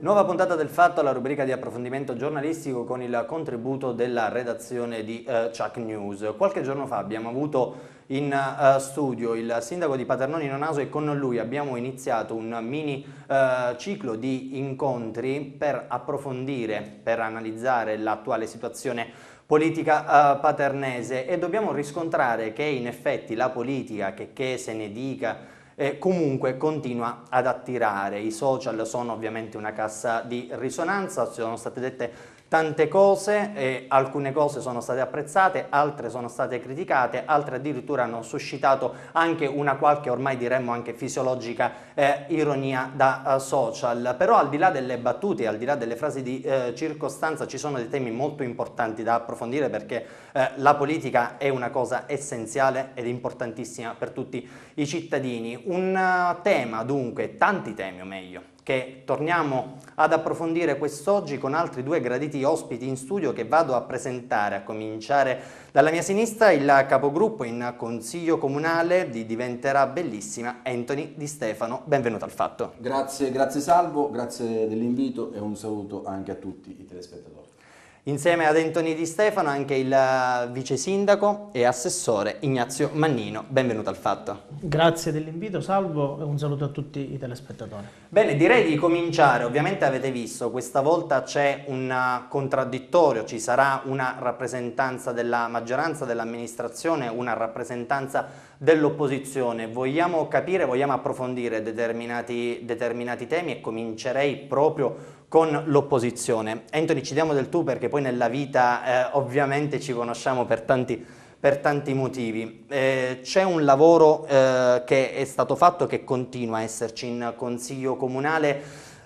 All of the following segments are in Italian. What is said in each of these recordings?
Nuova puntata del Fatto, la rubrica di approfondimento giornalistico con il contributo della redazione di Chuck News. Qualche giorno fa abbiamo avuto in studio il sindaco di Paternò Nino Naso e con lui abbiamo iniziato un mini ciclo di incontri per approfondire, per analizzare l'attuale situazione politica paternese, e dobbiamo riscontrare che in effetti la politica, che se ne dica, comunque continua ad attirare. I social sono ovviamente una cassa di risonanza, sono state dette tante cose e alcune cose sono state apprezzate, altre sono state criticate, altre addirittura hanno suscitato anche una qualche, ormai diremmo anche fisiologica, ironia da social. Però al di là delle battute, al di là delle frasi di circostanza, ci sono dei temi molto importanti da approfondire, perché la politica è una cosa essenziale ed importantissima per tutti i cittadini. Un tema dunque, tanti temi o meglio, che torniamo ad approfondire quest'oggi con altri due graditi ospiti in studio che vado a presentare, a cominciare dalla mia sinistra il capogruppo in Consiglio Comunale di Diventerà Bellissima, Anthony Di Stefano. Benvenuto al Fatto. Grazie Salvo, grazie dell'invito e un saluto anche a tutti i telespettatori. Insieme ad Anthony Di Stefano anche il vice sindaco e assessore Ignazio Mannino. Benvenuto al Fatto. Grazie dell'invito Salvo e un saluto a tutti i telespettatori. Bene, direi di cominciare. Ovviamente avete visto, questa volta c'è un contraddittorio, ci sarà una rappresentanza della maggioranza, dell'amministrazione, una rappresentanza dell'opposizione. Vogliamo capire, vogliamo approfondire determinati temi e comincerei proprio con l'opposizione. Anthony, ci diamo del tu perché poi nella vita ovviamente ci conosciamo per tanti motivi. C'è un lavoro che è stato fatto, che continua a esserci in Consiglio Comunale.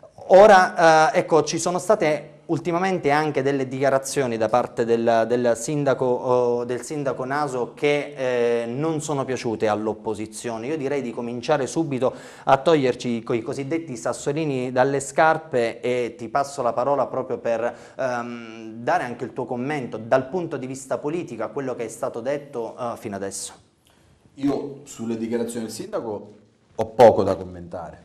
Ora, ecco, ci sono state ultimamente anche delle dichiarazioni da parte del sindaco Naso che non sono piaciute all'opposizione. Io direi di cominciare subito a toglierci i cosiddetti sassolini dalle scarpe e ti passo la parola proprio per dare anche il tuo commento dal punto di vista politico a quello che è stato detto fino adesso. Io sulle dichiarazioni del sindaco ho poco da commentare.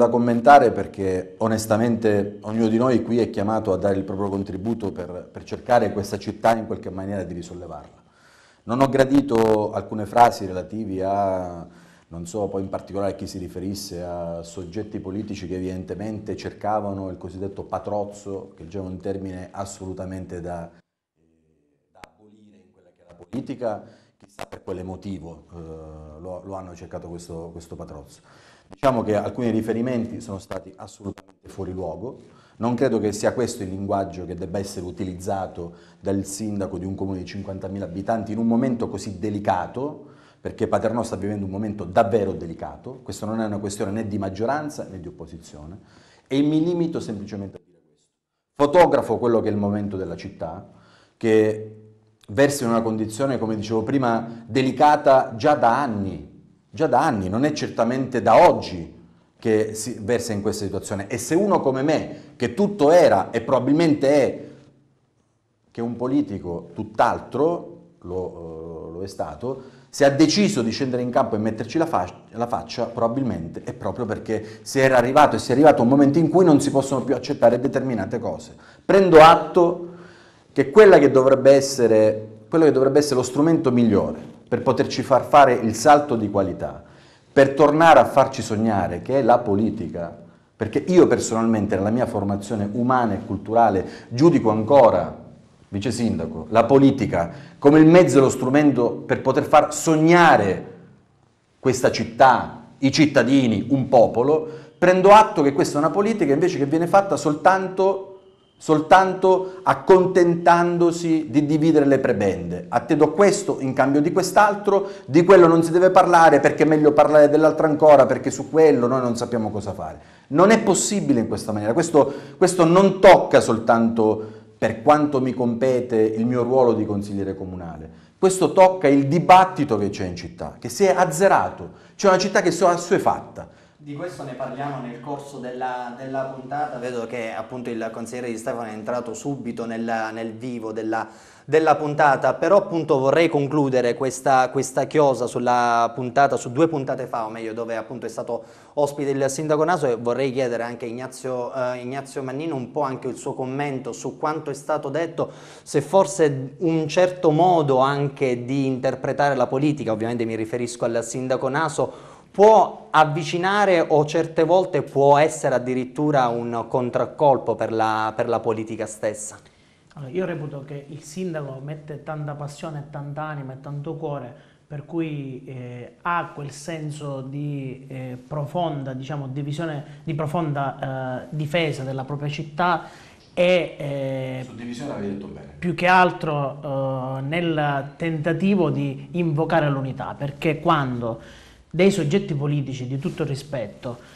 Perché onestamente ognuno di noi qui è chiamato a dare il proprio contributo per cercare questa città in qualche maniera di risollevarla. Non ho gradito alcune frasi relativi a, non so poi in particolare a chi si riferisse, a soggetti politici che evidentemente cercavano il cosiddetto patrozzo, che è già un termine assolutamente da abolire in quella che è la politica, chissà per quale motivo lo hanno cercato questo patrozzo. Diciamo che alcuni riferimenti sono stati assolutamente fuori luogo, non credo che sia questo il linguaggio che debba essere utilizzato dal sindaco di un comune di 50.000 abitanti in un momento così delicato, perché Paternò sta vivendo un momento davvero delicato, questo non è una questione né di maggioranza né di opposizione, e mi limito semplicemente a dire questo. Fotografo quello che è il momento della città, che versa in una condizione, come dicevo prima, delicata già da anni, non è certamente da oggi che si versa in questa situazione. E se uno come me, che tutto era e probabilmente è, che un politico tutt'altro, lo è stato, se ha deciso di scendere in campo e metterci la faccia, probabilmente è proprio perché si è arrivato a un momento in cui non si possono più accettare determinate cose. Prendo atto che quello che dovrebbe essere lo strumento migliore per poterci far fare il salto di qualità, per tornare a farci sognare, che è la politica, perché io personalmente nella mia formazione umana e culturale giudico ancora, vice sindaco, la politica come il mezzo e lo strumento per poter far sognare questa città, i cittadini, un popolo. Prendo atto che questa è una politica invece che viene fatta soltanto accontentandosi di dividere le prebende. A te do questo in cambio di quest'altro, di quello non si deve parlare perché è meglio parlare dell'altro ancora, perché su quello noi non sappiamo cosa fare. Non è possibile in questa maniera. Questo non tocca soltanto, per quanto mi compete, il mio ruolo di consigliere comunale. Questo tocca il dibattito che c'è in città, che si è azzerato. C'è una città che è assuefatta. Di questo ne parliamo nel corso della puntata. Vedo che appunto il consigliere Di Stefano è entrato subito nel vivo della puntata, però appunto vorrei concludere questa chiosa sulla puntata, su 2 puntate fa, o meglio, dove appunto è stato ospite il sindaco Naso, e vorrei chiedere anche a Ignazio Mannino un po' anche il suo commento su quanto è stato detto, se forse un certo modo anche di interpretare la politica, ovviamente mi riferisco al sindaco Naso, può avvicinare o certe volte può essere addirittura un contraccolpo per la politica stessa. Allora, io reputo che il sindaco mette tanta passione, tanta anima e tanto cuore, per cui ha quel senso di profonda, diciamo, divisione, di profonda difesa della propria città e Su divisione avevi detto bene. più che altro nel tentativo di invocare l'unità, perché quando dei soggetti politici di tutto il rispetto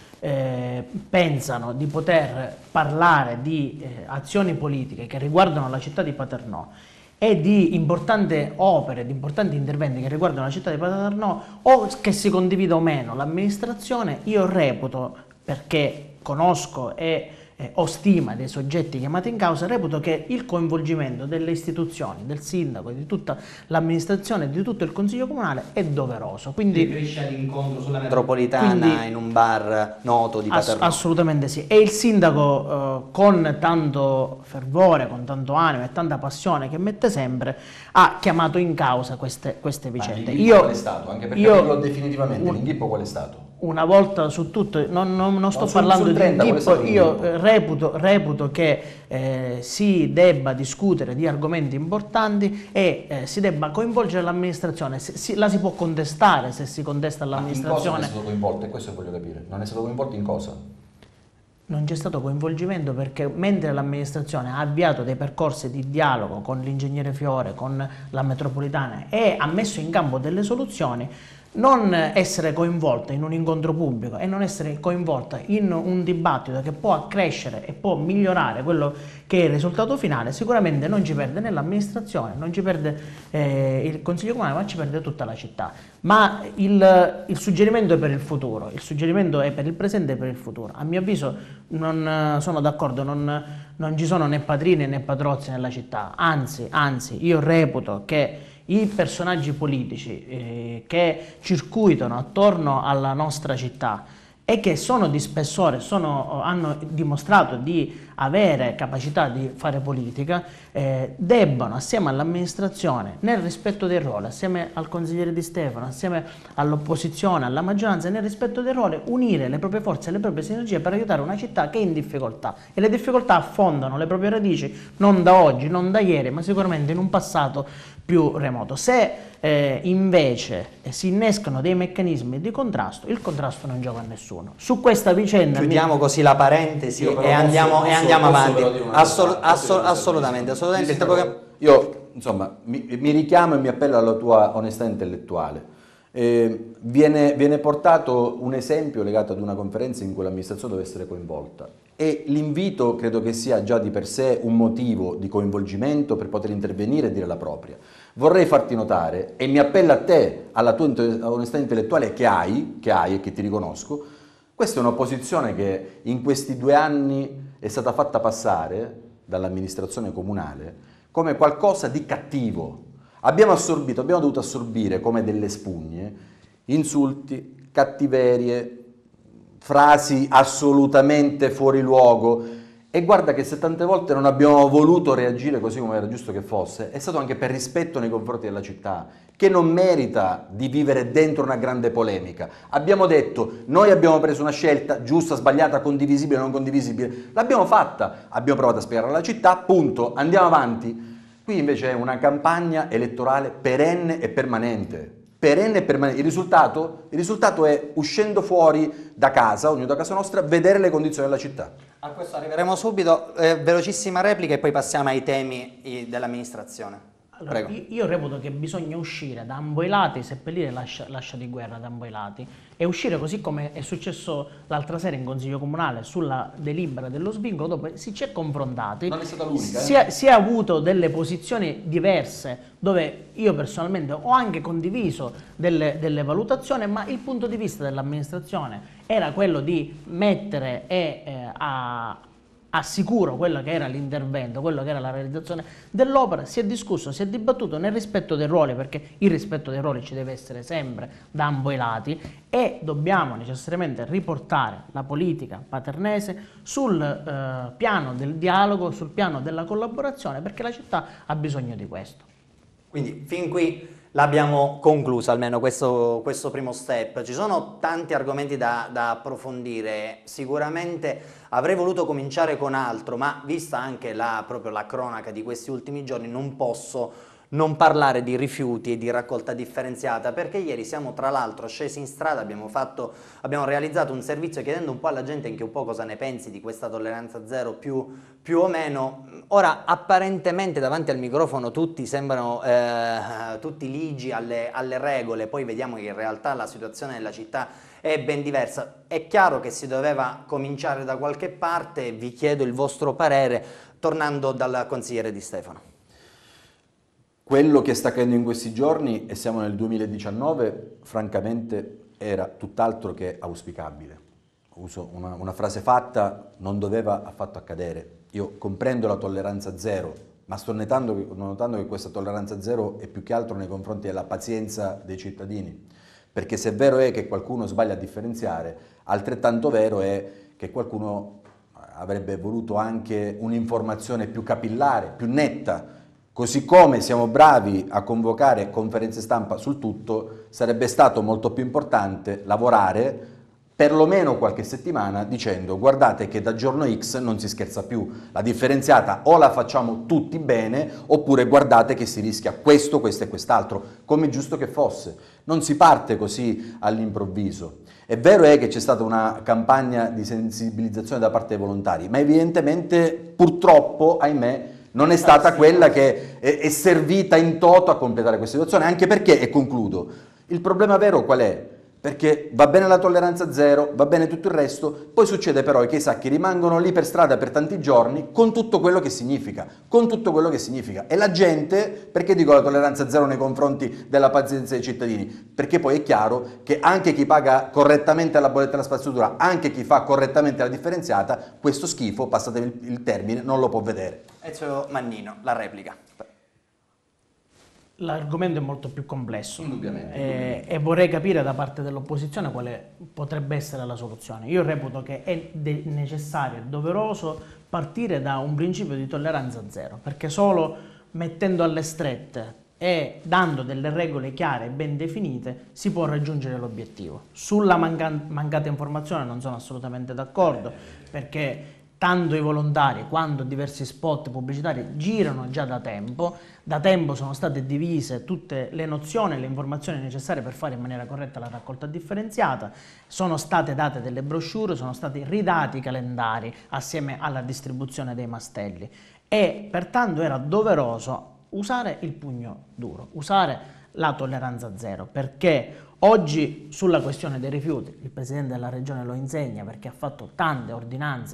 pensano di poter parlare di azioni politiche che riguardano la città di Paternò e di importanti opere, di importanti interventi che riguardano la città di Paternò, o che si condivida o meno l'amministrazione, io reputo, perché conosco e ho stima dei soggetti chiamati in causa, reputo che il coinvolgimento delle istituzioni, del sindaco, di tutta l'amministrazione, di tutto il consiglio comunale è doveroso. Quindi Riferisce all'incontro sulla metropolitana in un bar noto di Paternò. Assolutamente sì. E il sindaco con tanto fervore, con tanto animo e tanta passione che mette sempre, ha chiamato in causa queste vicende. L'inghippo qual è stato? Anche per capirlo definitivamente, l'inghippo qual è stato? Una volta su tutto, non sto parlando sul 30, di inghippo, io l'inghippo? reputo che si debba discutere di argomenti importanti e si debba coinvolgere l'amministrazione. La si può contestare se si contesta all'amministrazione. Ma in cosa non è stato coinvolto? E questo voglio capire. Non è stato coinvolto in cosa? Non c'è stato coinvolgimento perché mentre l'amministrazione ha avviato dei percorsi di dialogo con l'ingegnere Fiore, con la metropolitana e ha messo in campo delle soluzioni, non essere coinvolta in un incontro pubblico e non essere coinvolta in un dibattito che può accrescere e può migliorare quello che è il risultato finale, sicuramente non ci perde né l'amministrazione, non ci perde il Consiglio Comunale, ma ci perde tutta la città. Ma il suggerimento è per il futuro, il suggerimento è per il presente e per il futuro. A mio avviso non sono d'accordo, non ci sono né padrini né patrozzi nella città, anzi io reputo che i personaggi politici che circuitano attorno alla nostra città e che sono di spessore, hanno dimostrato di avere capacità di fare politica, debbano assieme all'amministrazione, nel rispetto dei ruoli, assieme al consigliere Di Stefano, assieme all'opposizione, alla maggioranza, nel rispetto dei ruoli, unire le proprie forze e le proprie sinergie per aiutare una città che è in difficoltà. E le difficoltà affondano le proprie radici non da oggi, non da ieri, ma sicuramente in un passato più remoto. Se invece si innescano dei meccanismi di contrasto, il contrasto non gioca a nessuno. Su questa vicenda chiudiamo così la parentesi e andiamo avanti. Assolutamente. Io insomma mi richiamo e mi appello alla tua onestà intellettuale. Viene portato un esempio legato ad una conferenza in cui l'amministrazione deve essere coinvolta e l'invito credo che sia già di per sé un motivo di coinvolgimento per poter intervenire e dire la propria. Vorrei farti notare, e mi appello a te, alla tua onestà intellettuale che hai e che ti riconosco, questa è un'opposizione che in questi 2 anni è stata fatta passare dall'amministrazione comunale come qualcosa di cattivo. Abbiamo dovuto assorbire come delle spugne insulti, cattiverie, frasi assolutamente fuori luogo. E guarda che se tante volte non abbiamo voluto reagire così come era giusto che fosse, è stato anche per rispetto nei confronti della città, che non merita di vivere dentro una grande polemica. Abbiamo detto, noi abbiamo preso una scelta giusta, sbagliata, condivisibile, non condivisibile, l'abbiamo fatta, abbiamo provato a spiegare alla città, punto, andiamo avanti. Qui invece è una campagna elettorale perenne e permanente. Il risultato è, uscendo fuori da casa, ognuno da casa nostra, vedere le condizioni della città. A questo arriveremo subito. Velocissima replica e poi passiamo ai temi dell'amministrazione. Allora, io reputo che bisogna uscire da ambo i lati, seppellire l'ascia di guerra da ambo i lati e uscire così come è successo l'altra sera in Consiglio Comunale sulla delibera dello svincolo, dove si è confrontati. Non è stata l'unica. Si è avuto delle posizioni diverse dove io personalmente ho anche condiviso delle valutazioni, ma il punto di vista dell'amministrazione era quello di mettere assicuro quello che era l'intervento, quello che era la realizzazione dell'opera, si è discusso, si è dibattuto nel rispetto dei ruoli, perché il rispetto dei ruoli ci deve essere sempre da ambo i lati, e dobbiamo necessariamente riportare la politica paternese sul piano del dialogo, sul piano della collaborazione, perché la città ha bisogno di questo. Quindi fin qui l'abbiamo conclusa, almeno questo primo step. Ci sono tanti argomenti da approfondire, sicuramente avrei voluto cominciare con altro, ma vista anche proprio la cronaca di questi ultimi giorni non posso non parlare di rifiuti e di raccolta differenziata, perché ieri siamo tra l'altro scesi in strada, abbiamo realizzato un servizio chiedendo un po' alla gente anche un po' cosa ne pensi di questa tolleranza zero più o meno. Ora apparentemente davanti al microfono tutti sembrano tutti ligi alle regole, poi vediamo che in realtà la situazione della città è ben diversa. È chiaro che si doveva cominciare da qualche parte, vi chiedo il vostro parere tornando dal consigliere Di Stefano. Quello che sta accadendo in questi giorni, e siamo nel 2019, francamente era tutt'altro che auspicabile. Uso una frase fatta, non doveva affatto accadere. Io comprendo la tolleranza zero, ma sto notando che questa tolleranza zero è più che altro nei confronti della pazienza dei cittadini. Perché se è vero è che qualcuno sbaglia a differenziare, altrettanto vero è che qualcuno avrebbe voluto anche un'informazione più capillare, più netta. Così come siamo bravi a convocare conferenze stampa sul tutto, sarebbe stato molto più importante lavorare perlomeno qualche settimana dicendo: guardate che da giorno X non si scherza più, la differenziata o la facciamo tutti bene, oppure guardate che si rischia questo, questo e quest'altro, come è giusto che fosse. Non si parte così all'improvviso. È vero che c'è stata una campagna di sensibilizzazione da parte dei volontari, ma evidentemente, purtroppo, ahimè, non è stata quella che è servita in toto a completare questa situazione, anche perché, e concludo, il problema vero qual è? Perché va bene la tolleranza zero, va bene tutto il resto, poi succede però che i sacchi rimangono lì per strada per tanti giorni con tutto quello che significa, E la gente, perché dico la tolleranza zero nei confronti della pazienza dei cittadini? Perché poi è chiaro che anche chi paga correttamente la bolletta della spazzatura, anche chi fa correttamente la differenziata, questo schifo, passatemi il termine, non lo può vedere. Ezio Mannino, la replica. L'argomento è molto più complesso. Indubbiamente. E vorrei capire da parte dell'opposizione quale potrebbe essere la soluzione. Io reputo che è necessario e doveroso partire da un principio di tolleranza zero, perché solo mettendo alle strette e dando delle regole chiare e ben definite si può raggiungere l'obiettivo. Sulla mancata informazione non sono assolutamente d'accordo, perché tanto i volontari quanto diversi spot pubblicitari girano già da tempo sono state divise tutte le nozioni e le informazioni necessarie per fare in maniera corretta la raccolta differenziata, sono state date delle brochure, sono stati ridati i calendari assieme alla distribuzione dei mastelli e pertanto era doveroso usare il pugno duro, usare la tolleranza zero, perché oggi sulla questione dei rifiuti il Presidente della Regione lo insegna, perché ha fatto tante ordinanze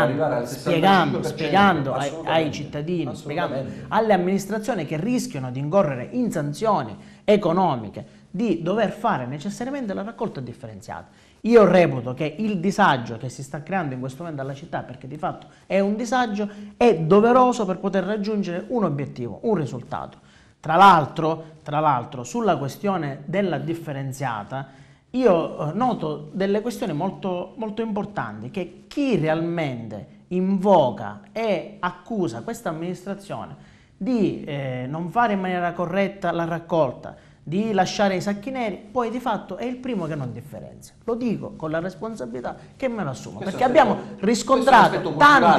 spiegando ai cittadini, spiegando alle amministrazioni che rischiano di incorrere in sanzioni economiche, di dover fare necessariamente la raccolta differenziata. Io reputo che il disagio che si sta creando in questo momento alla città, perché di fatto è un disagio, è doveroso per poter raggiungere un obiettivo, un risultato. Tra l'altro, sulla questione della differenziata, io noto delle questioni molto, molto importanti, che chi realmente invoca e accusa questa amministrazione di non fare in maniera corretta la raccolta, di lasciare i sacchi neri, poi di fatto è il primo che non differenzia. Lo dico con la responsabilità che me lo assumo, perché abbiamo riscontrato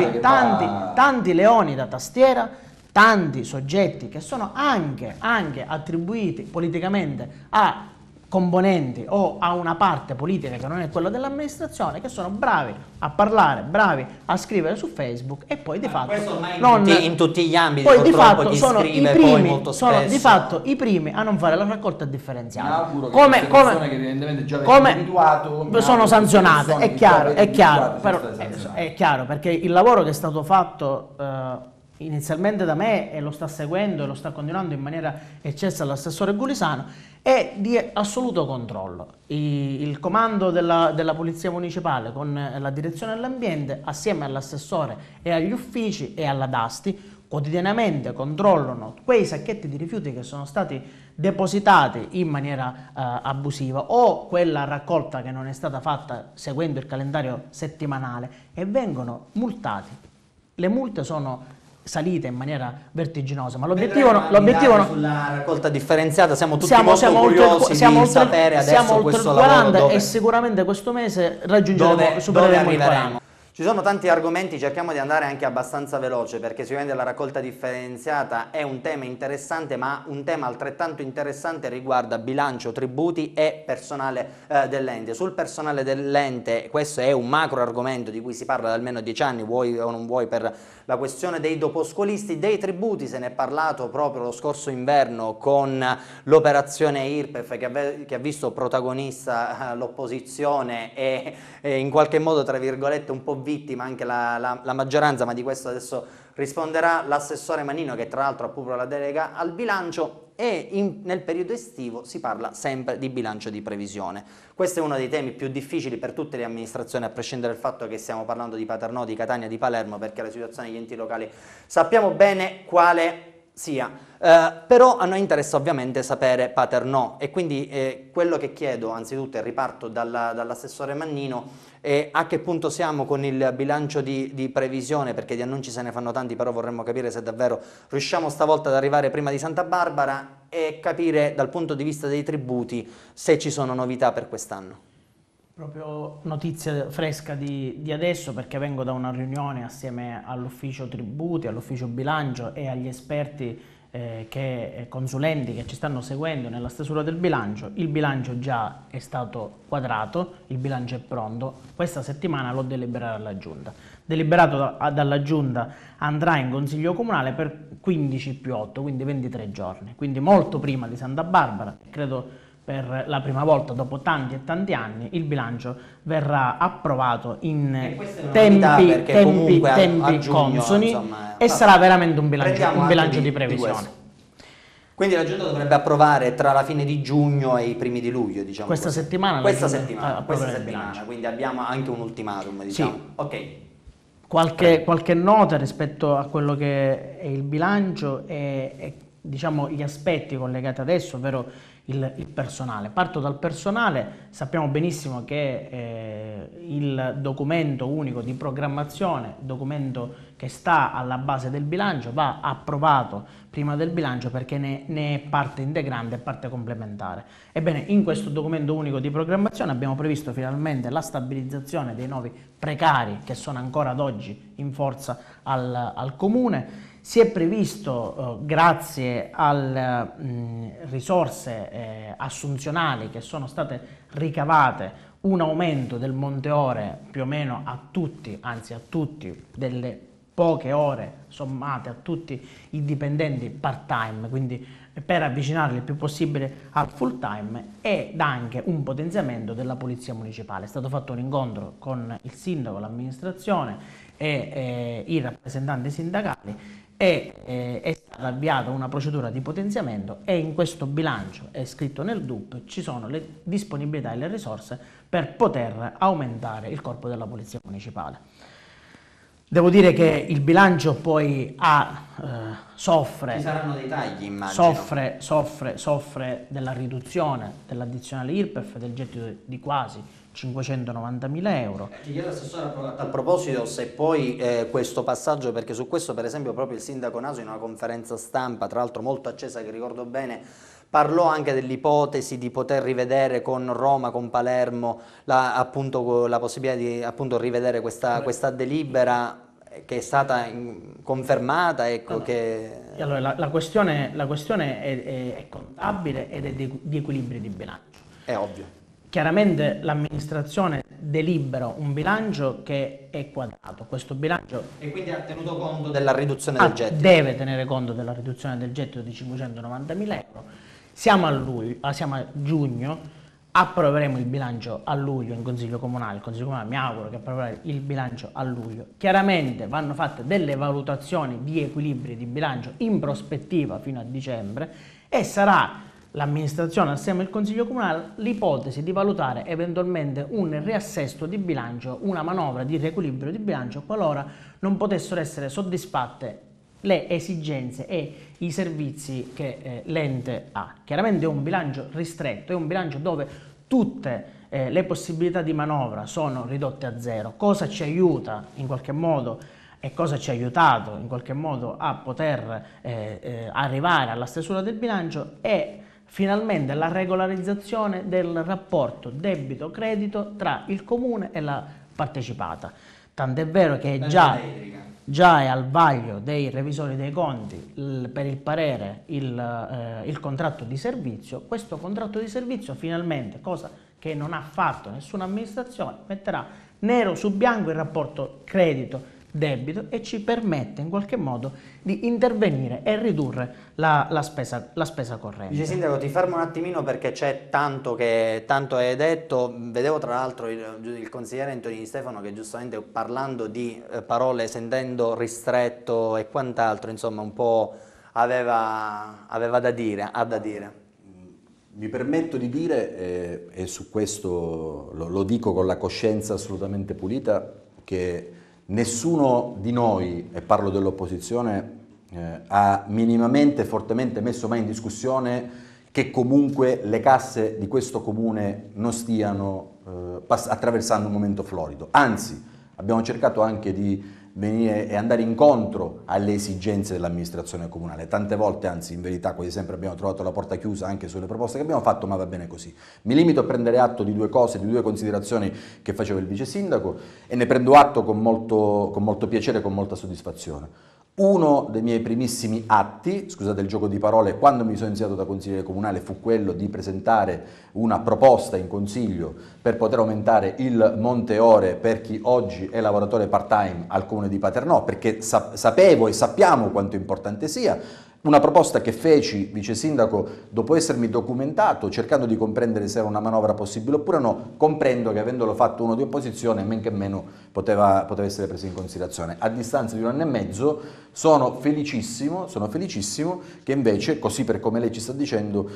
tanti leoni da tastiera, tanti soggetti che sono anche attribuiti politicamente a componenti o a una parte politica che non è quella dell'amministrazione, che sono bravi a parlare, bravi a scrivere su Facebook e poi di fatto in tutti gli ambiti poi di fatto chi sono scrive, i primi, poi molto spesso di fatto i primi a non fare la raccolta differenziata. Che evidentemente già abituato, sono sanzionate, è chiaro, però è chiaro, perché il lavoro che è stato fatto inizialmente da me e lo sta seguendo e lo sta continuando in maniera eccessa l'assessore Gulisano, è di assoluto controllo. Il comando della Polizia Municipale con la direzione dell'ambiente assieme all'assessore e agli uffici e alla Dasti quotidianamente controllano quei sacchetti di rifiuti che sono stati depositati in maniera abusiva o quella raccolta che non è stata fatta seguendo il calendario settimanale e vengono multati. Le multe sono salite in maniera vertiginosa, ma l'obiettivo sulla raccolta differenziata siamo tutti molto curiosi di sapere adesso questo lavoro e sicuramente questo mese raggiungeremo, supereremo il 40. Ci sono tanti argomenti, cerchiamo di andare anche abbastanza veloce perché sicuramente la raccolta differenziata è un tema interessante, ma un tema altrettanto interessante riguarda bilancio, tributi e personale dell'ente. Sul personale dell'ente questo è un macro argomento di cui si parla da almeno 10 anni, vuoi o non vuoi, per la questione dei doposcolisti. Dei tributi se ne è parlato proprio lo scorso inverno con l'operazione IRPEF che ha visto protagonista l'opposizione e in qualche modo, tra virgolette, un po' vittima anche la maggioranza, ma di questo adesso risponderà l'assessore Mannino, che tra l'altro ha proprio la delega al bilancio, e nel periodo estivo si parla sempre di bilancio di previsione. Questo è uno dei temi più difficili per tutte le amministrazioni, a prescindere dal fatto che stiamo parlando di Paternò, di Catania, di Palermo, perché la situazione degli enti locali sappiamo bene quale sia. Però a noi interessa ovviamente sapere Paternò e quindi quello che chiedo anzitutto, e riparto dall'assessore Mannino, a che punto siamo con il bilancio di previsione, perché di annunci se ne fanno tanti, però vorremmo capire se davvero riusciamo stavolta ad arrivare prima di Santa Barbara e capire dal punto di vista dei tributi se ci sono novità per quest'anno. Proprio notizia fresca di adesso, perché vengo da una riunione assieme all'ufficio tributi, all'ufficio bilancio e agli esperti consulenti che ci stanno seguendo nella stesura del bilancio. Il bilancio già è stato quadrato, il bilancio è pronto, questa settimana lo delibererà la Giunta. Deliberato dalla Giunta andrà in Consiglio Comunale per 15+8, quindi 23 giorni, quindi molto prima di Santa Barbara. Credo per la prima volta dopo tanti e tanti anni il bilancio verrà approvato in tempi consoni, insomma, e sarà veramente un bilancio di previsione. Quindi la Giunta dovrebbe approvare tra la fine di giugno e i primi di luglio, diciamo questa così. settimana, questa settimana, quindi abbiamo anche un ultimatum, diciamo. Sì. Ok. Qualche nota rispetto a quello che è il bilancio e diciamo gli aspetti collegati adesso, ovvero il personale. Parto dal personale. Sappiamo benissimo che il documento unico di programmazione, documento che sta alla base del bilancio, va approvato prima del bilancio perché ne è parte integrante e parte complementare. Ebbene, in questo documento unico di programmazione abbiamo previsto finalmente la stabilizzazione dei nuovi precari che sono ancora ad oggi in forza al Comune. Si è previsto, grazie alle risorse assunzionali che sono state ricavate, un aumento del monte ore più o meno a tutti, anzi a tutti, delle poche ore sommate a tutti i dipendenti part-time, quindi per avvicinarli il più possibile al full-time, ed anche un potenziamento della Polizia Municipale. È stato fatto un incontro con il sindaco, l'amministrazione e i rappresentanti sindacali, è stata avviata una procedura di potenziamento e in questo bilancio, è scritto nel DUP, ci sono le disponibilità e le risorse per poter aumentare il corpo della Polizia Municipale. Devo dire che il bilancio poi soffre, ci saranno dei tagli, immagino. soffre della riduzione dell'addizionale IRPEF del gettito di quasi 590.000 euro. Ti chiedo, assessore, a proposito, se poi questo passaggio, perché su questo per esempio proprio il sindaco Naso in una conferenza stampa, tra l'altro molto accesa, che ricordo bene, parlò anche dell'ipotesi di poter rivedere con Roma, con Palermo, appunto, la possibilità di appunto rivedere questa delibera che è stata confermata. Ecco, allora, la questione è contabile ed è di equilibri di bilancio. È ovvio. Chiaramente l'amministrazione delibera un bilancio che è quadrato, questo bilancio... E quindi ha tenuto conto della riduzione del gettito? Deve tenere conto della riduzione del gettito di 590.000 euro. Siamo a giugno, approveremo il bilancio a luglio in Consiglio Comunale. Il Consiglio Comunale mi auguro che approverà il bilancio a luglio. Chiaramente vanno fatte delle valutazioni di equilibri di bilancio in prospettiva fino a dicembre e sarà l'amministrazione assieme al Consiglio Comunale l'ipotesi di valutare eventualmente un riassesto di bilancio, una manovra di riequilibrio di bilancio qualora non potessero essere soddisfatte le esigenze e i servizi che l'ente ha. Chiaramente è un bilancio ristretto, è un bilancio dove tutte le possibilità di manovra sono ridotte a zero. Cosa ci aiuta in qualche modo e cosa ci ha aiutato in qualche modo a poter arrivare alla stesura del bilancio è finalmente la regolarizzazione del rapporto debito-credito tra il comune e la partecipata. Tant'è vero che già è al vaglio dei revisori dei conti per il parere il contratto di servizio. Questo contratto di servizio finalmente, cosa che non ha fatto nessuna amministrazione, metterà nero su bianco il rapporto credito-debito e ci permette in qualche modo di intervenire e ridurre la spesa corrente. Vice Sindaco, ti fermo un attimino perché c'è tanto hai detto. Vedevo tra l'altro il consigliere Antonio Di Stefano che giustamente parlando di parole, sentendo ristretto e quant'altro, insomma un po' aveva da dire, ha da dire. Mi permetto di dire, e su questo lo dico con la coscienza assolutamente pulita, che nessuno di noi, e parlo dell'opposizione, ha minimamente, fortemente messo mai in discussione che comunque le casse di questo comune non stiano attraversando un momento florido. Anzi, abbiamo cercato anche di venire e andare incontro alle esigenze dell'amministrazione comunale. Tante volte, anzi in verità quasi sempre abbiamo trovato la porta chiusa anche sulle proposte che abbiamo fatto, ma va bene così. Mi limito a prendere atto di due cose, di due considerazioni che faceva il vice sindaco e ne prendo atto con molto piacere e con molta soddisfazione. Uno dei miei primissimi atti, scusate il gioco di parole, quando mi sono insediato da consigliere comunale fu quello di presentare una proposta in consiglio per poter aumentare il monte ore per chi oggi è lavoratore part-time al comune di Paternò, perché sapevo e sappiamo quanto importante sia. Una proposta che feci, vice sindaco, dopo essermi documentato, cercando di comprendere se era una manovra possibile oppure no. Comprendo che avendolo fatto uno di opposizione, men che meno poteva essere preso in considerazione. A distanza di 1 anno e mezzo sono felicissimo che invece, così per come lei ci sta dicendo,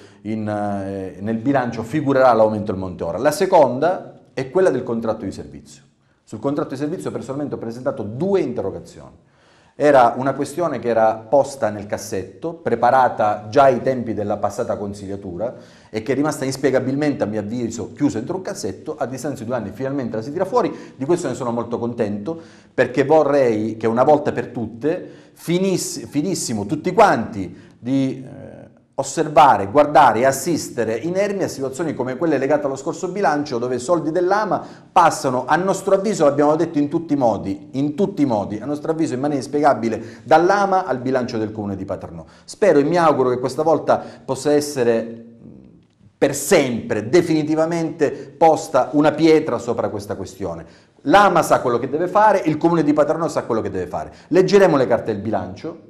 nel bilancio figurerà l'aumento del monte ora. La seconda è quella del contratto di servizio. Sul contratto di servizio personalmente ho presentato 2 interrogazioni. Era una questione che era posta nel cassetto, preparata già ai tempi della passata consigliatura e che è rimasta inspiegabilmente, a mio avviso, chiusa dentro un cassetto. A distanza di 2 anni finalmente la si tira fuori. Di questo ne sono molto contento, perché vorrei che una volta per tutte finissimo tutti quanti di osservare, guardare e assistere inermi a situazioni come quelle legate allo scorso bilancio, dove soldi dell'AMA passano, a nostro avviso, l'abbiamo detto in tutti i modi, a nostro avviso in maniera inspiegabile, dall'AMA al bilancio del comune di Paternò. Spero e mi auguro che questa volta possa essere per sempre, definitivamente, posta una pietra sopra questa questione. L'AMA sa quello che deve fare, il comune di Paternò sa quello che deve fare. Leggeremo le carte del bilancio.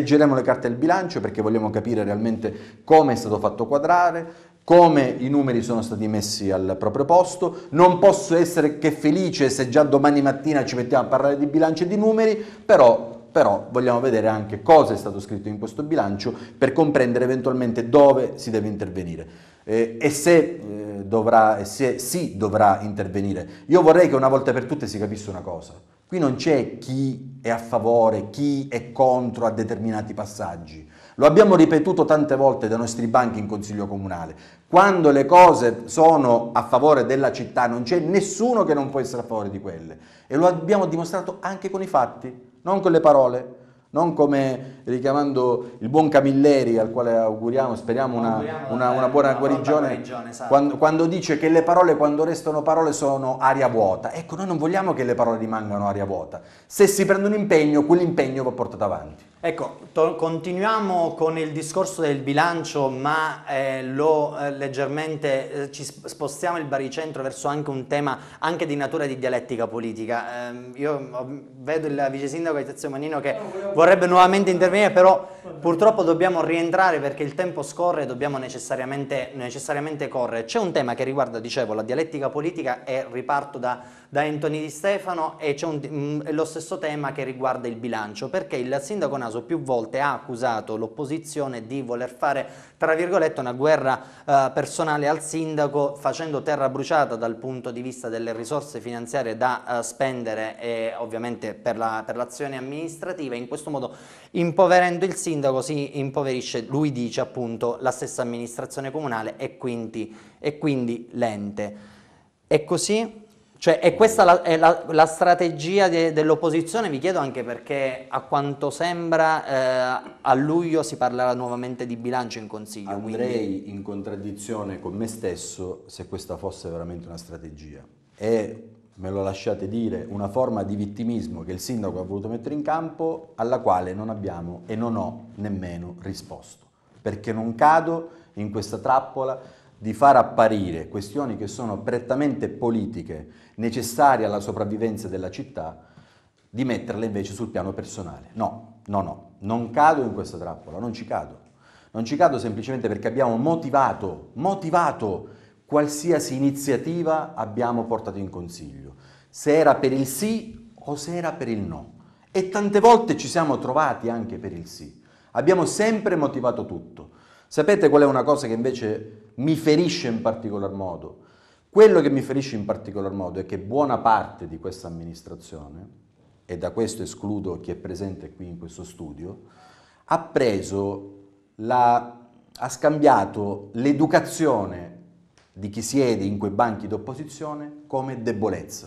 Perché vogliamo capire realmente come è stato fatto quadrare, come i numeri sono stati messi al proprio posto. Non posso essere che felice se già domani mattina ci mettiamo a parlare di bilancio e di numeri, però vogliamo vedere anche cosa è stato scritto in questo bilancio per comprendere eventualmente dove si deve intervenire e se si dovrà intervenire. Io vorrei che una volta per tutte si capisse una cosa. Qui non c'è chi è a favore, chi è contro a determinati passaggi. Lo abbiamo ripetuto tante volte dai nostri banchi in Consiglio Comunale. Quando le cose sono a favore della città non c'è nessuno che non può essere a favore di quelle. E lo abbiamo dimostrato anche con i fatti, non con le parole. Non come richiamando il buon Camilleri, al quale speriamo una buona guarigione, esatto. quando dice che le parole, quando restano parole, sono aria vuota. Ecco, noi non vogliamo che le parole rimangano aria vuota. Se si prende un impegno, quell'impegno va portato avanti. Ecco, continuiamo con il discorso del bilancio, ma leggermente ci spostiamo il baricentro verso anche un tema di natura di dialettica politica. Io vedo il vice sindaco Ezio Mannino che vorrebbe nuovamente intervenire, però purtroppo dobbiamo rientrare perché il tempo scorre e dobbiamo necessariamente correre. C'è un tema che riguarda, dicevo, la dialettica politica e riparto da Anthony Di Stefano, e c'è lo stesso tema che riguarda il bilancio, perché il sindaco Naso più volte ha accusato l'opposizione di voler fare, tra virgolette, una guerra personale al sindaco, facendo terra bruciata dal punto di vista delle risorse finanziarie da spendere ovviamente per l'azione amministrativa. In questo modo, impoverendo il sindaco, si impoverisce, lui dice appunto, la stessa amministrazione comunale e quindi l'ente. È così? Cioè, è questa la strategia dell'opposizione? Vi chiedo anche perché a quanto sembra a luglio si parlerà nuovamente di bilancio in Consiglio. Andrei in contraddizione con me stesso se questa fosse veramente una strategia. E, me lo lasciate dire, una forma di vittimismo che il sindaco ha voluto mettere in campo, alla quale non abbiamo e non ho nemmeno risposto. Perché non cado in questa trappola di far apparire questioni che sono prettamente politiche, necessarie alla sopravvivenza della città, di metterle invece sul piano personale. No, non cado in questa trappola, non ci cado. Non ci cado semplicemente perché abbiamo motivato qualsiasi iniziativa abbiamo portato in Consiglio, se era per il sì o se era per il no. E tante volte ci siamo trovati anche per il sì. Abbiamo sempre motivato tutto. Sapete qual è una cosa che invece mi ferisce in particolar modo? Quello che mi ferisce in particolar modo è che buona parte di questa amministrazione, e da questo escludo chi è presente qui in questo studio, ha scambiato l'educazione di chi siede in quei banchi d'opposizione come debolezza.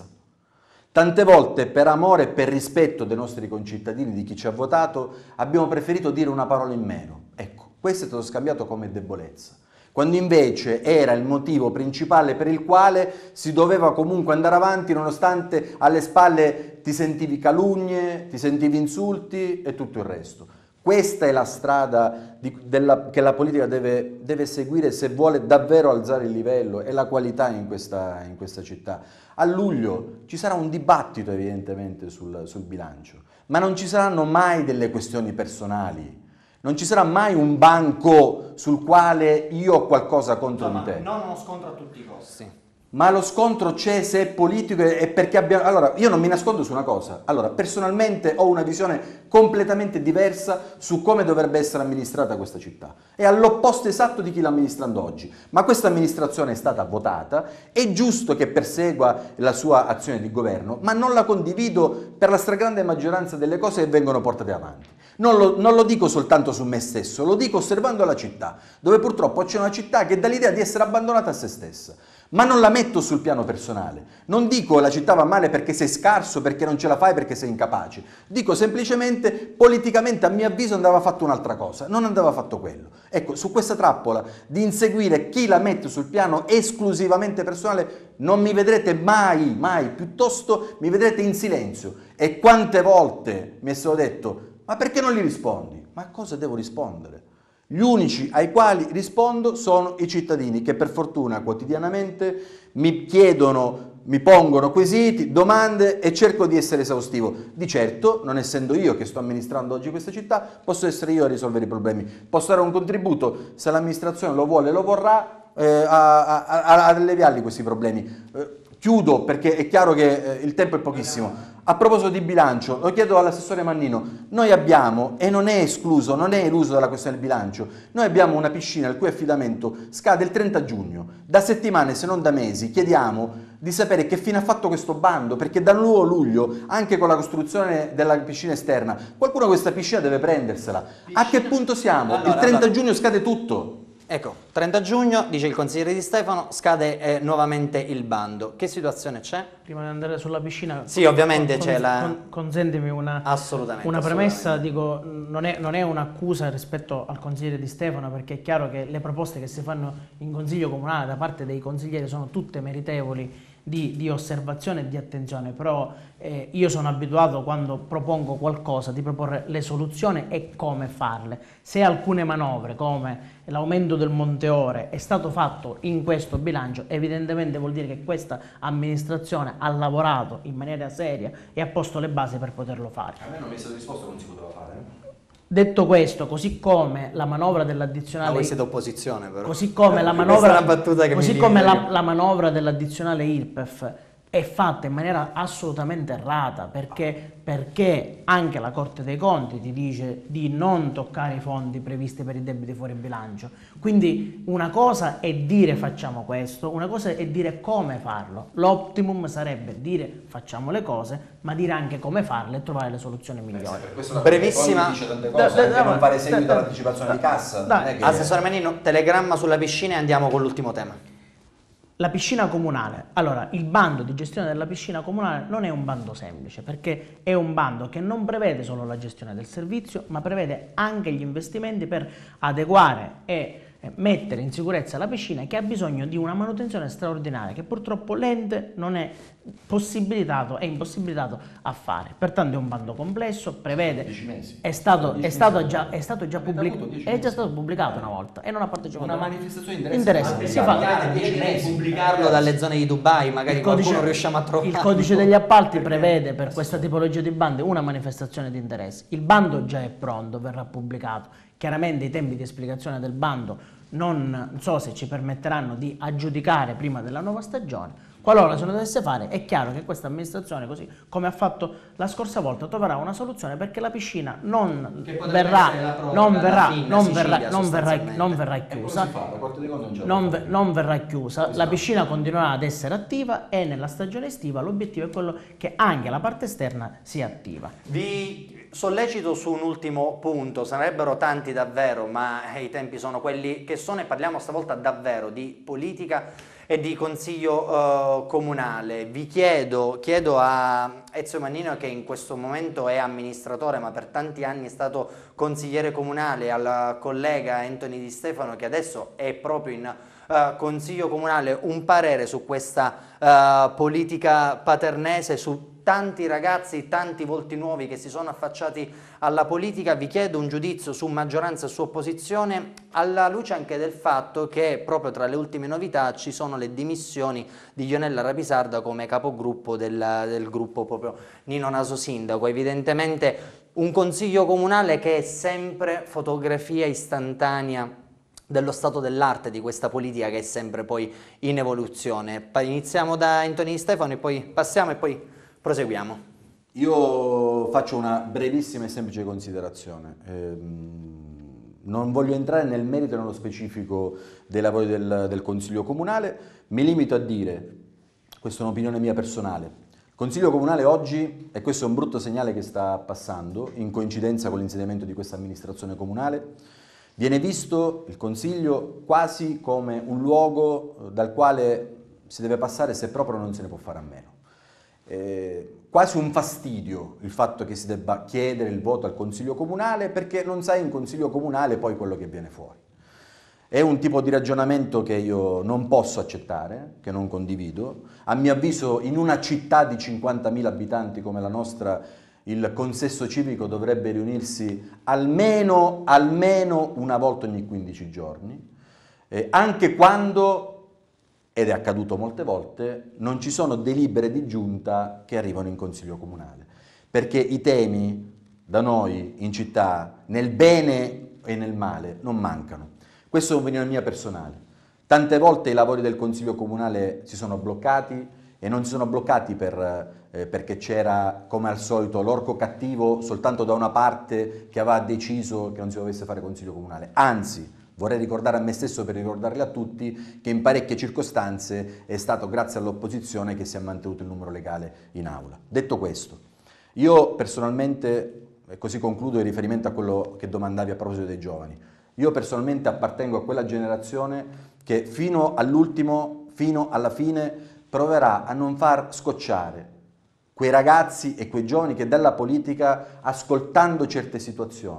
Tante volte, per amore e per rispetto dei nostri concittadini, di chi ci ha votato, abbiamo preferito dire una parola in meno. Ecco, questo è stato scambiato come debolezza, quando invece era il motivo principale per il quale si doveva comunque andare avanti, nonostante alle spalle ti sentivi calunnie, ti sentivi insulti e tutto il resto. Questa è la strada che la politica deve seguire se vuole davvero alzare il livello e la qualità in questa città. A luglio ci sarà un dibattito evidentemente sul bilancio, ma non ci saranno mai delle questioni personali. Non ci sarà mai un banco sul quale io ho qualcosa contro di te. Non uno scontro a tutti i costi. Ma lo scontro c'è se è politico e perché abbiamo... Allora, io non mi nascondo su una cosa. Allora, personalmente ho una visione completamente diversa su come dovrebbe essere amministrata questa città. È all'opposto esatto di chi l'ha amministrando oggi. Ma questa amministrazione è stata votata, è giusto che persegua la sua azione di governo, ma non la condivido per la stragrande maggioranza delle cose che vengono portate avanti. Non lo dico soltanto su me stesso, lo dico osservando la città, dove purtroppo c'è una città che dà l'idea di essere abbandonata a se stessa. Ma non la metto sul piano personale, non dico la città va male perché sei scarso, perché non ce la fai, perché sei incapace, dico semplicemente politicamente a mio avviso andava fatto un'altra cosa, non andava fatto quello. Ecco, su questa trappola di inseguire chi la mette sul piano esclusivamente personale non mi vedrete mai, piuttosto mi vedrete in silenzio. E quante volte mi è stato detto, ma perché non gli rispondi? Ma a cosa devo rispondere? Gli unici ai quali rispondo sono i cittadini che per fortuna quotidianamente mi chiedono, mi pongono quesiti, domande e cerco di essere esaustivo. Di certo, non essendo io che sto amministrando oggi questa città, posso essere io a risolvere i problemi. Posso dare un contributo, se l'amministrazione lo vuole e lo vorrà, a alleviarli questi problemi. Chiudo perché è chiaro che il tempo è pochissimo. A proposito di bilancio, lo chiedo all'assessore Mannino, noi abbiamo, e non è escluso, non è eluso dalla questione del bilancio, noi abbiamo una piscina il cui affidamento scade il 30 giugno. Da settimane, se non da mesi, chiediamo di sapere che fine ha fatto questo bando, perché da luglio, anche con la costruzione della piscina esterna, qualcuno questa piscina deve prendersela. A che punto siamo? Il 30 giugno scade tutto. Ecco, 30 giugno, dice il consigliere Di Stefano, scade nuovamente il bando. Che situazione c'è? Prima di andare sulla piscina, sì, ovviamente c'è la... consentimi una premessa, dico, non è un'accusa rispetto al consigliere Di Stefano, perché è chiaro che le proposte che si fanno in consiglio comunale da parte dei consiglieri sono tutte meritevoli di osservazione e di attenzione, però io sono abituato, quando propongo qualcosa, di proporre le soluzioni e come farle. Se alcune manovre, come l'aumento del monte ore, è stato fatto in questo bilancio, evidentemente vuol dire che questa amministrazione ha lavorato in maniera seria e ha posto le basi per poterlo fare. A me non mi è stato risposto che non si poteva fare. Detto questo, così come la manovra dell'addizionale, voi siete opposizione però. così come la Questa è manovra, una battuta che così mi come viene. la manovra dell'addizionale IRPEF è fatta in maniera assolutamente errata, perché anche la Corte dei Conti ti dice di non toccare i fondi previsti per i debiti fuori bilancio. Quindi una cosa è dire facciamo questo, una cosa è dire come farlo. L'optimum sarebbe dire facciamo le cose, ma dire anche come farle e trovare le soluzioni migliori. Per questo la Brevissima- Conte dice tante cose, anche non fare seguito all'anticipazione di cassa. Dai. Non è che- Assessore Mannino, telegramma sulla piscina e andiamo con l'ultimo tema. La piscina comunale. Allora, il bando di gestione della piscina comunale non è un bando semplice, perché è un bando che non prevede solo la gestione del servizio, ma prevede anche gli investimenti per adeguare e mettere in sicurezza la piscina, che ha bisogno di una manutenzione straordinaria che purtroppo l'ente non è impossibilitato a fare. Pertanto è un bando complesso, prevede 10 mesi. è stato già Avete pubblicato, avuto 10 è già mesi. stato pubblicato una volta e non ha partecipato. Una manifestazione di Interesse. interesse. Si fa. Di pubblicarlo dalle zone di Dubai, magari qualcuno riusciamo a trovare. Il codice degli appalti prevede per questa tipologia di bandi una manifestazione di interesse. Il bando già è pronto, verrà pubblicato. Chiaramente i tempi di esplicazione del bando non so se ci permetteranno di aggiudicare prima della nuova stagione. Qualora se lo dovesse fare, è chiaro che questa amministrazione, così come ha fatto la scorsa volta, troverà una soluzione, perché la piscina non verrà chiusa. La Corte dei Conti non ce la Non, fa. non verrà chiusa, la piscina continuerà ad essere attiva e nella stagione estiva l'obiettivo è quello che anche la parte esterna sia attiva. Vi sollecito su un ultimo punto, sarebbero tanti davvero, ma i tempi sono quelli che sono e parliamo stavolta davvero di politica e di consiglio comunale. Vi chiedo a Ezio Mannino, che in questo momento è amministratore ma per tanti anni è stato consigliere comunale, al collega Anthony Di Stefano che adesso è proprio in consiglio comunale, un parere su questa politica paternese, su tanti ragazzi, tanti volti nuovi che si sono affacciati alla politica. Vi chiedo un giudizio su maggioranza e su opposizione, alla luce anche del fatto che proprio tra le ultime novità ci sono le dimissioni di Ionella Rapisarda come capogruppo del gruppo proprio Nino Naso Sindaco. Evidentemente un consiglio comunale che è sempre fotografia istantanea dello stato dell'arte di questa politica, che è sempre poi in evoluzione. Iniziamo da Anthony Di Stefano e poi passiamo e poi proseguiamo. Io faccio una brevissima e semplice considerazione. Non voglio entrare nel merito e nello specifico dei lavori del Consiglio Comunale, mi limito a dire, questa è un'opinione mia personale, il Consiglio Comunale oggi, e questo è un brutto segnale che sta passando, in coincidenza con l'insediamento di questa amministrazione comunale, viene visto il Consiglio quasi come un luogo dal quale si deve passare se proprio non se ne può fare a meno. Quasi un fastidio il fatto che si debba chiedere il voto al Consiglio Comunale, perché non sai in Consiglio Comunale poi quello che viene fuori. È un tipo di ragionamento che io non posso accettare, che non condivido. A mio avviso in una città di 50.000 abitanti come la nostra il consesso civico dovrebbe riunirsi almeno una volta ogni 15 giorni, anche quando, ed è accaduto molte volte, non ci sono delibere di giunta che arrivano in Consiglio Comunale, perché i temi da noi in città, nel bene e nel male, non mancano. Questa è un'opinione mia personale. Tante volte i lavori del Consiglio Comunale si sono bloccati, e non si sono bloccati perché c'era, come al solito, l'orco cattivo soltanto da una parte che aveva deciso che non si dovesse fare Consiglio Comunale. Anzi, vorrei ricordare a me stesso, per ricordarle a tutti, che in parecchie circostanze è stato grazie all'opposizione che si è mantenuto il numero legale in aula. Detto questo, io personalmente, e così concludo in riferimento a quello che domandavi a proposito dei giovani, io personalmente appartengo a quella generazione che fino all'ultimo, fino alla fine, proverà a non far scocciare quei ragazzi e quei giovani che dalla politica, ascoltando certe situazioni,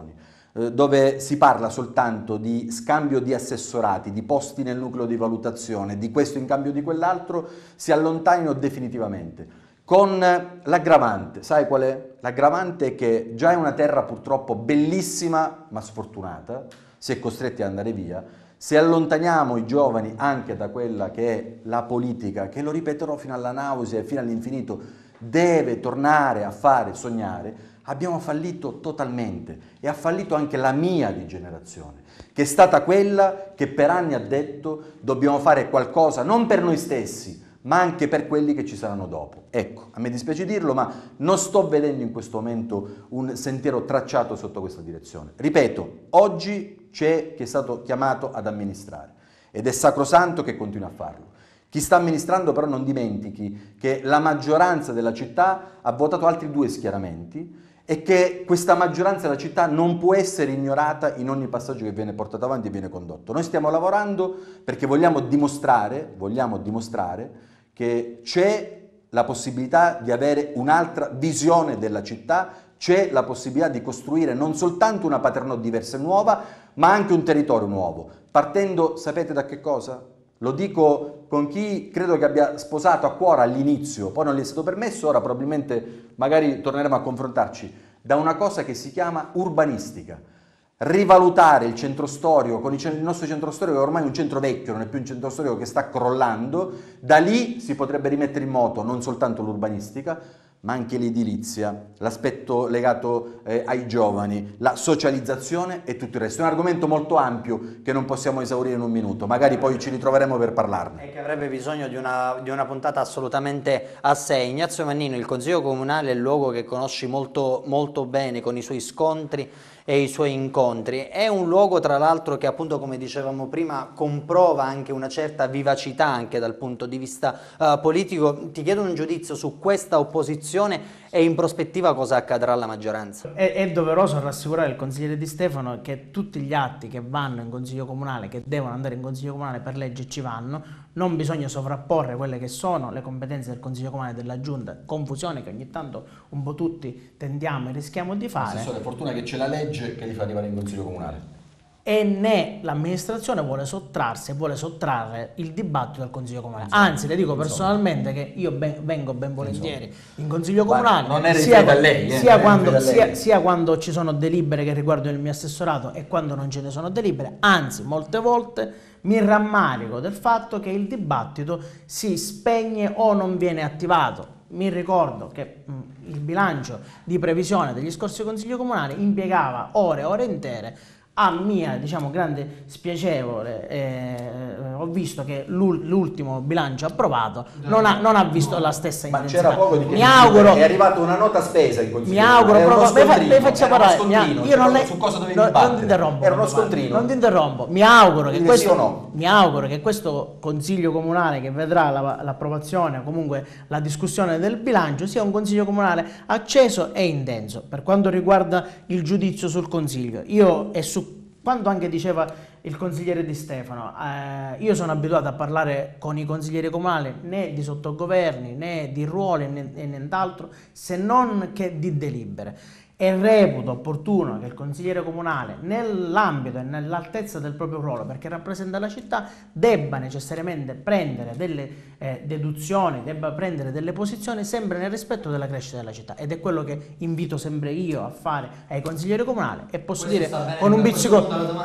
dove si parla soltanto di scambio di assessorati, di posti nel nucleo di valutazione, di questo in cambio di quell'altro, si allontanino definitivamente. Con l'aggravante, sai qual è? L'aggravante è che già è una terra purtroppo bellissima ma sfortunata, si è costretti ad andare via. Se allontaniamo i giovani anche da quella che è la politica, che lo ripeterò fino alla nausea e fino all'infinito, deve tornare a fare sognare, abbiamo fallito totalmente e ha fallito anche la mia di generazione, che è stata quella che per anni ha detto dobbiamo fare qualcosa non per noi stessi, ma anche per quelli che ci saranno dopo. Ecco, a me dispiace dirlo, ma non sto vedendo in questo momento un sentiero tracciato sotto questa direzione. Ripeto, oggi c'è chi è stato chiamato ad amministrare ed è sacrosanto che continui a farlo. Chi sta amministrando però non dimentichi che la maggioranza della città ha votato altri 2 schieramenti e che questa maggioranza della città non può essere ignorata in ogni passaggio che viene portato avanti e viene condotto. Noi stiamo lavorando perché vogliamo dimostrare che c'è la possibilità di avere un'altra visione della città, c'è la possibilità di costruire non soltanto una Paternò diversa e nuova, ma anche un territorio nuovo. Partendo, sapete da che cosa? Lo dico con chi credo che abbia sposato a cuore all'inizio, poi non gli è stato permesso, ora probabilmente magari torneremo a confrontarci, da una cosa che si chiama urbanistica. Rivalutare il centro storico, con il nostro centro storico che ormai è un centro vecchio, non è più un centro storico che sta crollando, da lì si potrebbe rimettere in moto non soltanto l'urbanistica, ma anche l'edilizia, l'aspetto legato ai giovani, la socializzazione e tutto il resto. È un argomento molto ampio che non possiamo esaurire in un minuto, magari poi ci ritroveremo per parlarne. E che avrebbe bisogno di una puntata assolutamente a sé. Ignazio Mannino, il Consiglio Comunale è il luogo che conosci molto, molto bene, con i suoi scontri e i suoi incontri. È un luogo tra l'altro che appunto, come dicevamo prima, comprova anche una certa vivacità anche dal punto di vista politico. Ti chiedo un giudizio su questa opposizione e in prospettiva cosa accadrà alla maggioranza. È doveroso rassicurare il consigliere Di Stefano che tutti gli atti che vanno in Consiglio Comunale, che devono andare in Consiglio Comunale per legge ci vanno, non bisogna sovrapporre quelle che sono le competenze del Consiglio Comunale e della Giunta, confusione che ogni tanto un po' tutti tendiamo e rischiamo di fare. Assessore, fortuna che c'è la legge che li fa arrivare in Consiglio Comunale. E né l'amministrazione vuole sottrarsi e vuole sottrarre il dibattito del Consiglio Comunale. Anzi, le dico personalmente che io vengo ben volentieri in Consiglio Comunale, non è riferito a lei, sia quando ci sono delibere che riguardano il mio assessorato e quando non ce ne sono delibere. Anzi, molte volte mi rammarico del fatto che il dibattito si spegne o non viene attivato. Mi ricordo che il bilancio di previsione degli scorsi Consigli Comunali impiegava ore e ore intere. A mia, diciamo, grande spiacevole, ho visto che l'ultimo bilancio approvato non ha visto la stessa intensità. Ma c'era poco di che mi auguro, è arrivata una nota spesa in Consiglio. Mi auguro proprio, mi faccia parlare. Io non su cosa dovevi dibattere. Era uno scontrino. Non ti interrompo. Mi auguro che questo, no. mi auguro che questo Consiglio Comunale che vedrà l'approvazione o comunque la discussione del bilancio sia un Consiglio Comunale acceso e intenso per quanto riguarda il giudizio sul Consiglio. Io e su quanto anche diceva il consigliere Di Stefano, io sono abituato a parlare con i consiglieri comunali né di sottogoverni né di ruoli né nient'altro se non che di delibere. E reputo opportuno che il consigliere comunale, nell'ambito e nell'altezza del proprio ruolo, perché rappresenta la città, debba necessariamente prendere delle deduzioni, debba prendere delle posizioni sempre nel rispetto della crescita della città. Ed è quello che invito sempre io a fare ai consiglieri comunali. E posso dire con un bizzico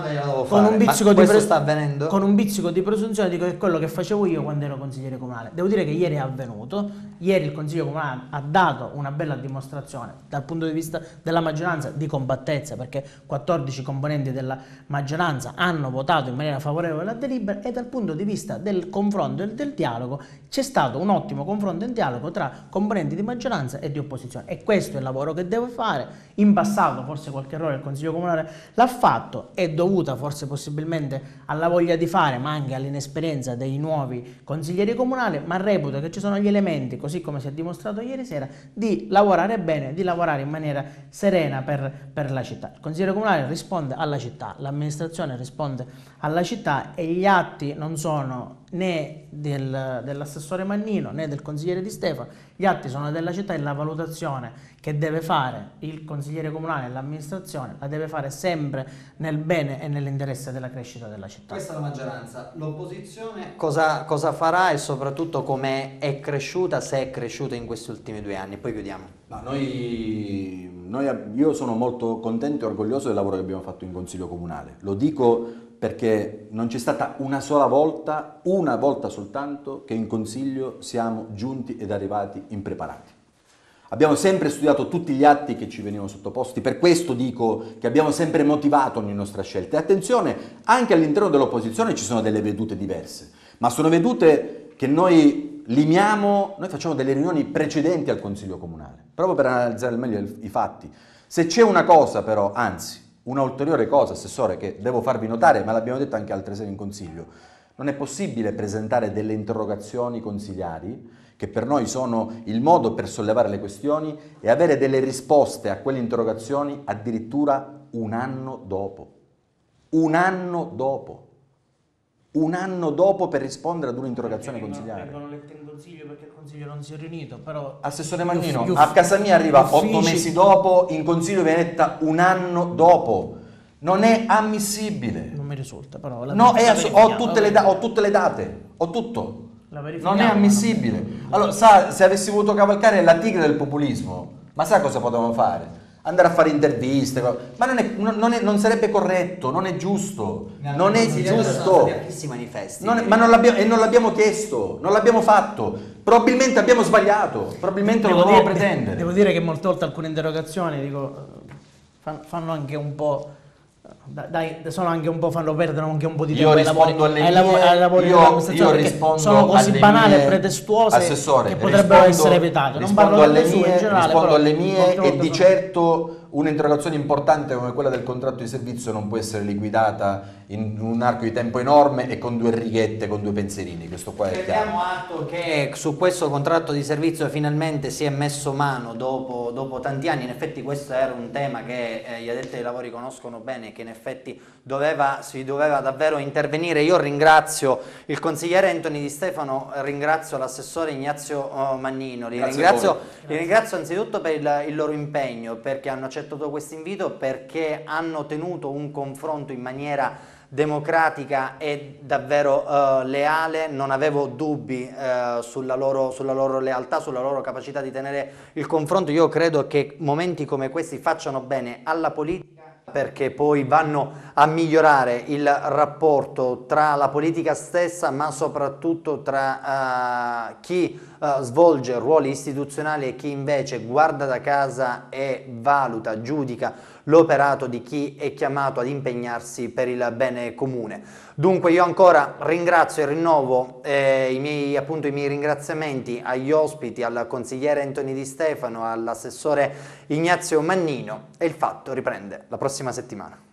di presunzione, dico che è quello che facevo io quando ero consigliere comunale. Devo dire che ieri è avvenuto. Ieri il consiglio comunale ha dato una bella dimostrazione dal punto di vista della maggioranza di compattezza, perché 14 componenti della maggioranza hanno votato in maniera favorevole alla delibera, e dal punto di vista del confronto e del dialogo c'è stato un ottimo confronto e dialogo tra componenti di maggioranza e di opposizione, e questo è il lavoro che deve fare. In passato forse qualche errore il Consiglio Comunale l'ha fatto, è dovuta forse possibilmente alla voglia di fare, ma anche all'inesperienza dei nuovi consiglieri comunali, ma reputo che ci sono gli elementi, così come si è dimostrato ieri sera, di lavorare bene, di lavorare in maniera serena per la città. Il consigliere comunale risponde alla città, l'amministrazione risponde alla città, e gli atti non sono né dell'assessore Mannino né del consigliere Di Stefano, Gli atti sono della città e la valutazione che deve fare il consigliere comunale e l'amministrazione la deve fare sempre nel bene e nell'interesse della crescita della città. Questa è la maggioranza. L'opposizione cosa farà e soprattutto come è cresciuta, se è cresciuta in questi ultimi 2 anni? Poi chiudiamo. Ma io sono molto contento e orgoglioso del lavoro che abbiamo fatto in Consiglio Comunale. Lo dico perché non c'è stata una sola volta, una volta soltanto, che in Consiglio siamo giunti ed arrivati impreparati. Abbiamo sempre studiato tutti gli atti che ci venivano sottoposti, per questo dico che abbiamo sempre motivato ogni nostra scelta. E attenzione, anche all'interno dell'opposizione ci sono delle vedute diverse, ma sono vedute che noi limiamo, noi facciamo delle riunioni precedenti al Consiglio Comunale, proprio per analizzare al meglio i fatti. Se c'è una cosa però, anzi, una ulteriore cosa, Assessore, che devo farvi notare, ma l'abbiamo detto anche altre sere in Consiglio, non è possibile presentare delle interrogazioni consiliari, che per noi sono il modo per sollevare le questioni, e avere delle risposte a quelle interrogazioni addirittura un anno dopo. Un anno dopo. Un anno dopo per rispondere ad un'interrogazione consiliare. Vengono lette in Consiglio perché il Consiglio non si è riunito, però... Assessore Mannino, a casa mia arriva 8 mesi dopo, in Consiglio viene letta un anno dopo. Non è ammissibile. Non mi risulta, però... No, ho tutte le date, ho tutto. Non è ammissibile. Allora, sa, se avessi voluto cavalcare la tigre del populismo, ma sa cosa potevamo fare? Andare a fare interviste, ma non sarebbe corretto, non è giusto, non è giusto. Manifesti. Ma non l'abbiamo chiesto, non l'abbiamo fatto. Probabilmente abbiamo sbagliato, probabilmente lo dovevo pretendere. Devo dire che molte volte alcune interrogazioni fanno anche un po'... sono anche un po', fanno perdere anche un po' di tempo ai lavori dell'amministrazione, perché sono così banali e pretestuose, Assessore, che potrebbero essere evitate. Non parlo delle sue in generale, rispondo però alle mie, e di sono... certo un'interrogazione importante come quella del contratto di servizio non può essere liquidata in un arco di tempo enorme e con 2 righette, con 2 pensierini. Questo qua è chiaro. Prendiamo atto che su questo contratto di servizio finalmente si è messo mano dopo tanti anni. In effetti questo era un tema che gli addetti ai lavori conoscono bene, che in effetti si doveva davvero intervenire. Io ringrazio il consigliere Anthony Di Stefano, ringrazio l'assessore Ignazio Mannino, li ringrazio anzitutto per il loro impegno, perché hanno accettato questo invito, perché hanno tenuto un confronto in maniera democratica e davvero leale. Non avevo dubbi sulla loro lealtà, sulla loro capacità di tenere il confronto. Io credo che momenti come questi facciano bene alla politica, perché poi vanno a migliorare il rapporto tra la politica stessa, ma soprattutto tra chi svolge ruoli istituzionali e chi invece guarda da casa e valuta, giudica l'operato di chi è chiamato ad impegnarsi per il bene comune. Dunque io ancora ringrazio e rinnovo i miei ringraziamenti agli ospiti, al consigliere Anthony Di Stefano, all'assessore Ignazio Mannino, e il fatto riprende la prossima settimana.